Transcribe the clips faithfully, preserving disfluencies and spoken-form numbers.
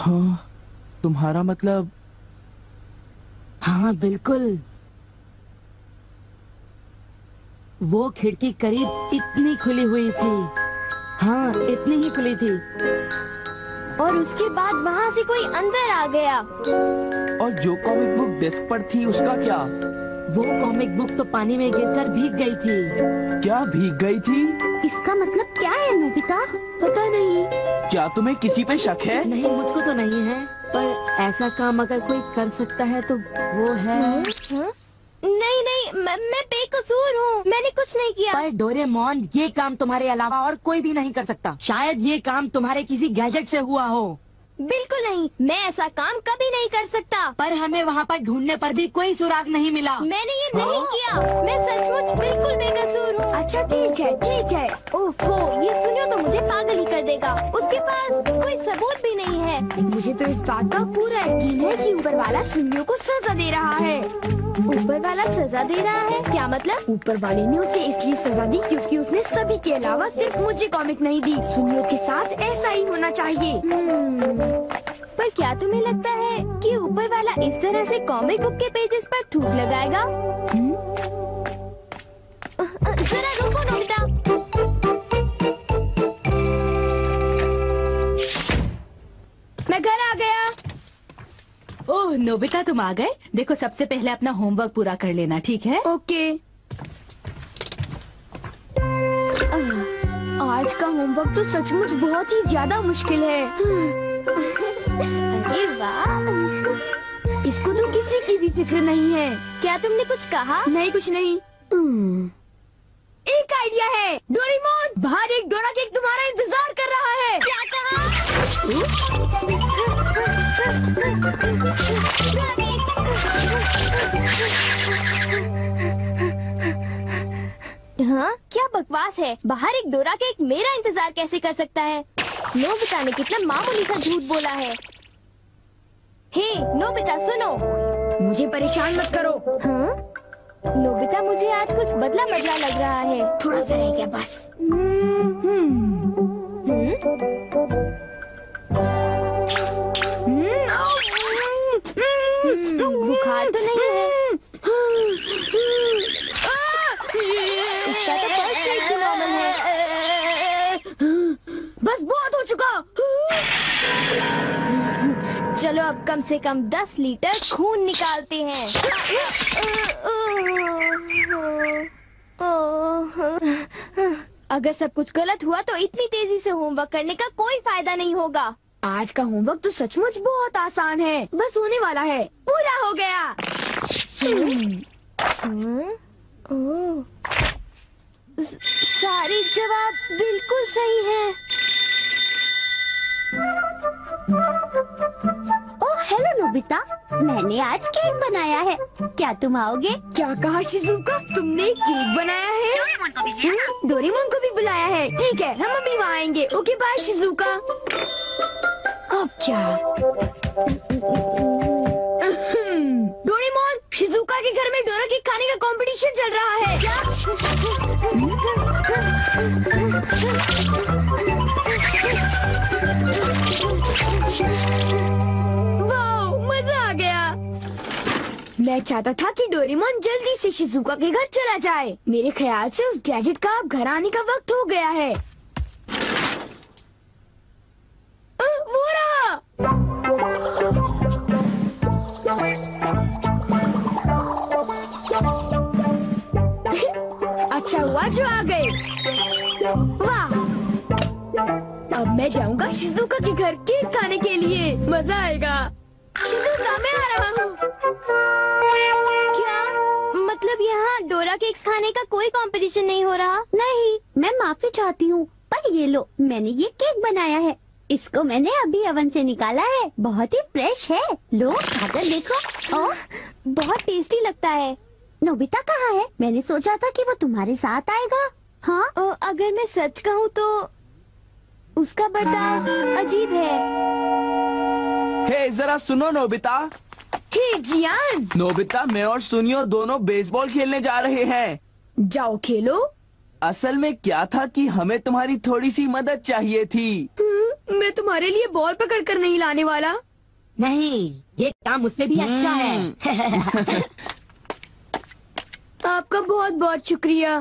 हाँ, तुम्हारा मतलब? हाँ बिल्कुल, वो खिड़की करीब इतनी खुली हुई थी। हाँ, इतनी ही खुली थी। और उसके बाद वहाँ से कोई अंदर आ गया। और जो कॉमिक बुक डेस्क पर थी उसका क्या? वो कॉमिक बुक तो पानी में गिरकर भीग गई थी। क्या भीग गई थी? इसका मतलब क्या है नोबिता? पता नहीं। क्या तुम्हें किसी पे शक है? नहीं, मुझको तो नहीं है, पर ऐसा काम अगर कोई कर सकता है तो वो है। हा? नहीं नहीं, मैं, मैं बेकसूर हूँ, मैंने कुछ नहीं किया। पर डोरेमोन, ये काम तुम्हारे अलावा और कोई भी नहीं कर सकता। शायद ये काम तुम्हारे किसी गैजेट से हुआ हो। बिल्कुल नहीं, मैं ऐसा काम कभी नहीं कर सकता। पर हमें वहाँ पर ढूंढने पर भी कोई सुराग नहीं मिला। मैंने ये नहीं किया, मैं सचमुच बिल्कुल बेकसूर हूँ। अच्छा ठीक है ठीक है। ओफो, ये सुनियो तो मुझे पागल ही कर देगा। उसके पास कोई सबूत भी नहीं है। मुझे तो इस बात का पूरा यकीन है कि ऊपर वाला सुनियो को सजा दे रहा है। ऊपर वाला सजा दे रहा है? क्या मतलब? ऊपर वाले ने उसे इसलिए सजा दी क्योंकि उसने सभी के अलावा सिर्फ मुझे कॉमिक नहीं दी। सुनियो के साथ ऐसा ही होना चाहिए। पर क्या तुम्हें लगता है कि ऊपर वाला इस तरह से कॉमिक बुक के पेजेस पर थूक लगाएगा? जरा रुको नोबिता। मैं घर आ गया। ओह नोबिता, तुम आ गए। देखो, सबसे पहले अपना होमवर्क पूरा कर लेना, ठीक है? ओके। आज का होमवर्क तो सचमुच बहुत ही ज्यादा मुश्किल है। अरे वाह, इसको तो किसी की भी फिक्र नहीं है। क्या तुमने कुछ कहा? नहीं, कुछ नहीं। एक आइडिया है। डोरेमोन, बाहर एक डोरा केक तुम्हारा इंतजार कर रहा है। क्या कहा? हाँ, क्या बकवास है। बाहर एक डोरा केक मेरा इंतजार कैसे कर सकता है? नोबिता ने कितना मामूली सा झूठ बोला है। हे नोबिता, सुनो, मुझे परेशान मत करो। हाँ? नोबिता, मुझे आज कुछ बदला बदला लग रहा है। थोड़ा सा रह गया बस। बुखार तो नहीं है? इसका तो फर्स्ट एड से नॉर्मल है। बस बहुत हो चुका। चलो अब कम से कम दस लीटर खून निकालते हैं। अगर सब कुछ गलत हुआ तो इतनी तेजी से होमवर्क करने का कोई फायदा नहीं होगा। आज का होमवर्क तो सचमुच बहुत आसान है, बस होने वाला है। पूरा हो गया। ओह, सारे जवाब बिल्कुल सही हैं। ओह हेलो नोबिता, मैंने आज केक बनाया है, क्या तुम आओगे? क्या कहा शिजुका, तुमने केक बनाया है? डोरेमोन को भी डोरेमोन को भी बुलाया है। ठीक है, हम अभी वहाँ आएंगे। Okay bye Shizuka. अब क्या? डोरेमोन, शिजुका के घर में डोरा केक खाने का कंपटीशन चल रहा है। क्या? वाह, मजा आ गया। मैं चाहता था कि डोरेमोन जल्दी से शिजुका के घर चला जाए। मेरे ख्याल से उस गैजेट का अब घर आने का वक्त हो गया है। आ, वो रहा। अच्छा हुआ जो आ गए। वाह, अब मैं जाऊंगा शिजुका के घर केक खाने के लिए। मजा आएगा। शिजुका, मैं आ रहा हूँ। क्या मतलब यहाँ डोरा केक्स खाने का कोई कंपटीशन नहीं हो रहा? नहीं, मैं माफी चाहती हूँ, पर ये लो, मैंने ये केक बनाया है। इसको मैंने अभी ओवन से निकाला है, बहुत ही फ्रेश है। लो खाकर देखो। ओह, बहुत टेस्टी लगता है। नोबिता कहाँ है? मैंने सोचा था कि वो तुम्हारे साथ आएगा। हाँ? ओ, अगर मैं सच कहूँ तो उसका बर्ताव अजीब है। हे जरा सुनो नोबिता। हे जियान। नोबिता, मैं और सुनियो दोनों बेसबॉल खेलने जा रहे हैं। जाओ खेलो। असल में क्या था कि हमें तुम्हारी थोड़ी सी मदद चाहिए थी। हुँ? मैं तुम्हारे लिए बॉल पकड़ कर नहीं लाने वाला। नहीं, ये काम मुझसे भी अच्छा है। आपका बहुत बहुत शुक्रिया।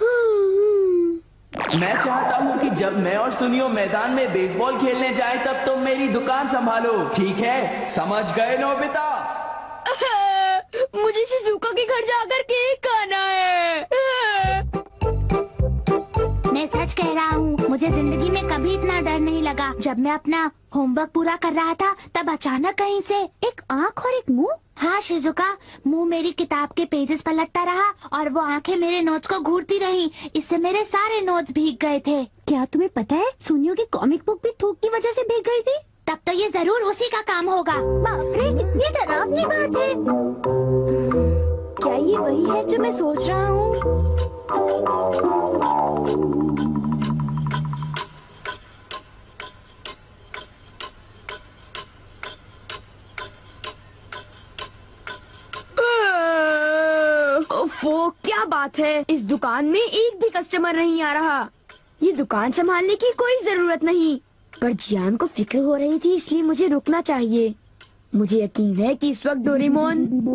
मैं चाहता हूँ कि जब मैं और सुनियो मैदान में बेसबॉल खेलने जाएं तब तुम मेरी दुकान संभालो, ठीक है? समझ गए नोबिता? मुझे शिजुका के घर जाकर केक खाना है। मैं सच कह रहा हूँ, मुझे जिंदगी में कभी इतना डर नहीं लगा। जब मैं अपना होमवर्क पूरा कर रहा था तब अचानक कहीं से एक आँख और एक मुंह। हाँ शिजुका, मुंह मेरी किताब के पेजेस पलटता रहा और वो आंखें मेरे नोट्स को घूरती रहीं। इससे मेरे सारे नोट्स भीग गए थे। क्या तुम्हें पता है, सुनियो की कॉमिक बुक भी थूक की वजह से भीग गई थी? तब तो ये जरूर उसी का काम होगा। बाप रे, कितनी डरावनी बात है। क्या ये वही है जो मैं सोच रहा हूँ? ओफो, क्या बात है, इस दुकान में एक भी कस्टमर नहीं आ रहा। ये दुकान संभालने की कोई जरूरत नहीं, पर जियान को फिक्र हो रही थी, इसलिए मुझे रुकना चाहिए। मुझे यकीन है कि इस वक्त डोरेमोन।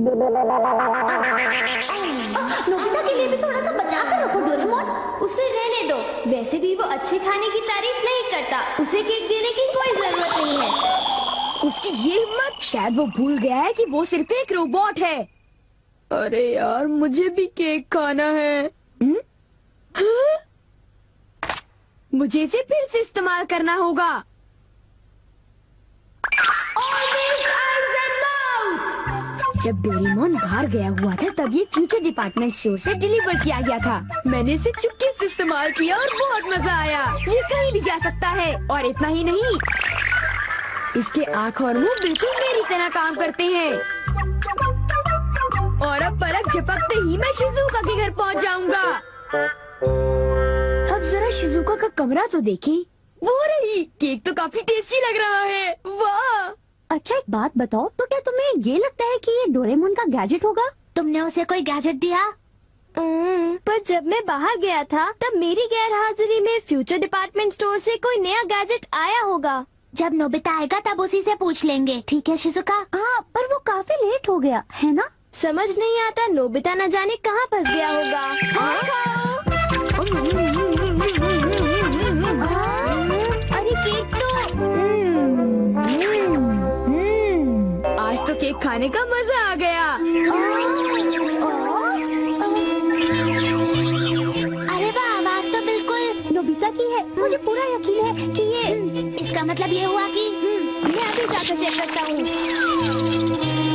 नोबिता के लिए भी थोड़ा सा बचा कर रखो डोरेमोन। उसे रहने दो, वैसे भी वो अच्छे खाने की तारीफ नहीं करता। उसे केक देने की कोई जरूरत नहीं है। उसकी ये हिम्मत, शायद वो भूल गया है कि वो सिर्फ एक रोबोट है। अरे यार, मुझे भी केक खाना है। हुँ? हाँ? मुझे इसे फिर से इस्तेमाल करना होगा। जब डोरेमोन बाहर गया हुआ था तब ये फ्यूचर डिपार्टमेंट स्टोर से डिलीवर किया गया था। मैंने इसे चुपके से इस्तेमाल किया और बहुत मजा आया। ये कहीं भी जा सकता है, और इतना ही नहीं, इसके आँख और मुंह बिल्कुल मेरी तरह काम करते हैं। और अब पलक झपकते ही मैं शिजुका के घर पहुंच जाऊंगा। अब जरा शिजुका का कमरा तो देखें। वो रही, केक तो काफी टेस्टी लग रहा है। वाह! अच्छा एक बात बताओ, तो क्या तुम्हें ये लगता है कि ये डोरेमोन का गैजेट होगा? तुमने उसे कोई गैजेट दिया? हम्म, पर जब मैं बाहर गया था तब मेरी गैर हाजिरी में फ्यूचर डिपार्टमेंट स्टोर से कोई नया गैजेट आया होगा। जब नोबिता आएगा तब उसी से पूछ लेंगे, ठीक है शिजुका? हाँ, पर वो काफी लेट हो गया है ना? समझ नहीं आता, नोबिता न जाने कहाँ फंस गया होगा। हाँ? अरे केक तो आज तो केक खाने का मजा आ गया। अरे वाह, आवाज तो बिल्कुल नोबिता की है। मुझे पूरा यकीन है कि ये, इसका मतलब ये हुआ कि मैं अभी जाकर चेक करता हूँ।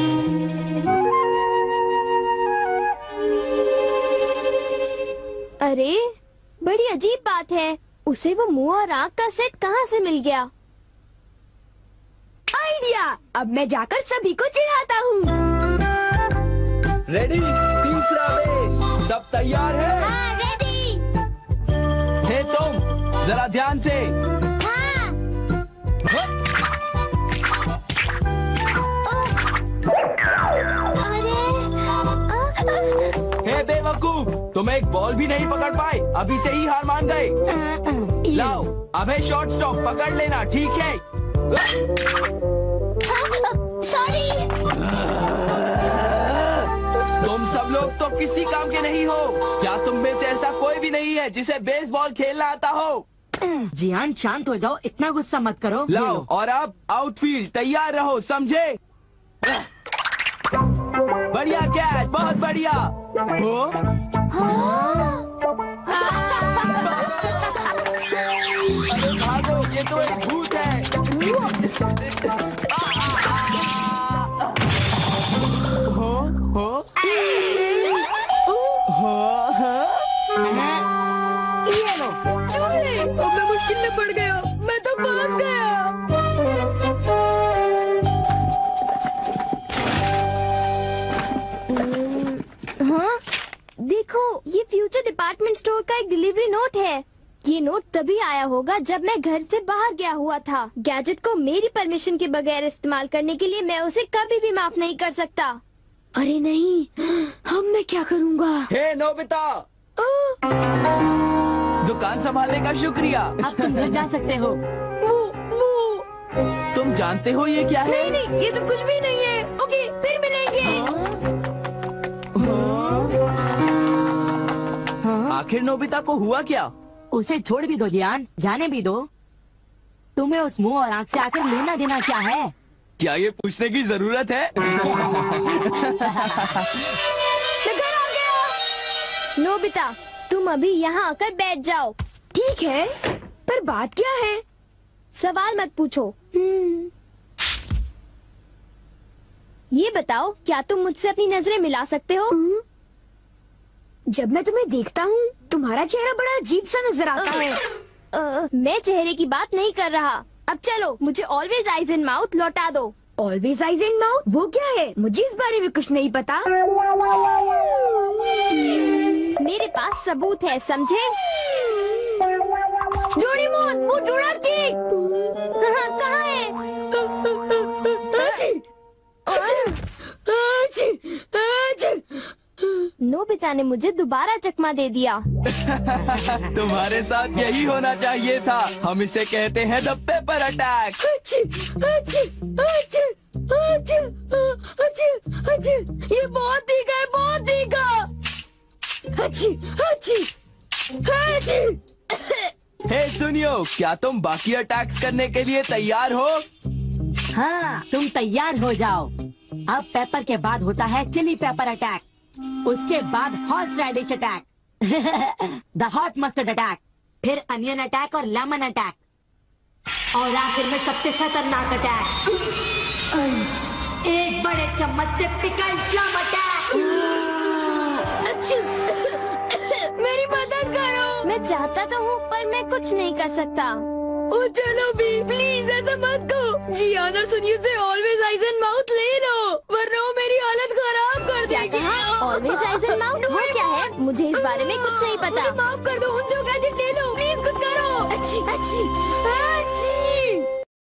अरे बड़ी अजीब बात है, उसे वो मुंह और आँख का सेट कहाँ से मिल गया? आइडिया! अब मैं जाकर सभी को चिढ़ाता हूँ। रेडी? तीसरा बेस, सब तैयार है? हाँ, रेडी। हे तुम, जरा ध्यान से। हाँ। हे बेवकूफ, तुम एक बॉल भी नहीं पकड़ पाए, अभी से ही हार मान गए। लाओ, अबे शॉर्ट स्टॉप पकड़ लेना, ठीक है? सॉरी। तुम सब लोग तो किसी काम के नहीं हो। क्या तुम में से ऐसा कोई भी नहीं है जिसे बेसबॉल खेलना आता हो? जियान शांत हो जाओ, इतना गुस्सा मत करो। लाओ, और अब आउटफील्ड तैयार रहो, समझे? बढ़िया कैच, बहुत बढ़िया। हो? अरे भागो, ये तो एक भूत है। हो? हो? ये लो। चूहे! अब मैं मुश्किल में पड़ गया, मैं तो फंस गया। हाँ? देखो, ये फ्यूचर डिपार्टमेंट स्टोर का एक डिलीवरी नोट है। ये नोट तभी आया होगा जब मैं घर से बाहर गया हुआ था। गैजेट को मेरी परमिशन के बगैर इस्तेमाल करने के लिए मैं उसे कभी भी माफ नहीं कर सकता। अरे नहीं, अब मैं क्या करूँगा? हे नोबिता, दुकान संभालने का शुक्रिया। अब तुम घर जा सकते हो। वो वो तुम जानते हो ये क्या है? नहीं नहीं, ये तो कुछ भी नहीं है। ओके, फिर मिलेंगे। आखिर नोबिता को हुआ क्या? उसे छोड़ भी दो जियान, जाने भी दो। तुम्हें उस मुंह और आंख से आखिर लेना देना क्या है? क्या ये पूछने की जरूरत है? मैं घर आ गया। नोबिता, तुम अभी यहाँ आकर बैठ जाओ। ठीक है, पर बात क्या है? सवाल मत पूछो। ये बताओ, क्या तुम मुझसे अपनी नजरें मिला सकते हो? जब मैं तुम्हें देखता हूँ, तुम्हारा चेहरा बड़ा अजीब सा नजर आता है। uh, मैं चेहरे की बात नहीं कर रहा। अब चलो, मुझे ऑलवेज आइज इन माउथ लौटा दो। Always eyes in mouth? वो क्या है? मुझे इस बारे में कुछ नहीं पता। मेरे पास सबूत है, समझे? डोरेमोन, वो डोरा केक कहाँ है? नोबिता ने मुझे दोबारा चकमा दे दिया। तुम्हारे साथ यही होना चाहिए था। हम इसे कहते हैं द पेपर अटैक। ये बहुत तीखा है, बहुत तीखा। हे सुनियो, क्या तुम बाकी अटैक्स करने के लिए तैयार हो? हाँ, तुम तैयार हो जाओ। अब पेपर के बाद होता है चिली पेपर अटैक, उसके बाद horseradish attack, the hot mustard attack, फिर अनियन अटैक और लेमन अटैक, और आखिर में सबसे खतरनाक अटैक, एक बड़े चम्मच से पिकल प्लम अटैक। मेरी मदद करो। मैं चाहता तो हूँ, पर मैं कुछ नहीं कर सकता। ओ चलो भी, प्लीज ऐसा मत करो। जी और सुनिए से ऑलवेज आइज एंड माउथ ले लो, वरना वो मेरी हालत खराब कर देगी। ऑलवेज आइज एंड माउथ वो क्या है? मुझे इस बारे में कुछ नहीं पता। मुझे माफ कर दो, उन जो गैजेट ले लो, प्लीज कुछ करो। अच्छी अच्छी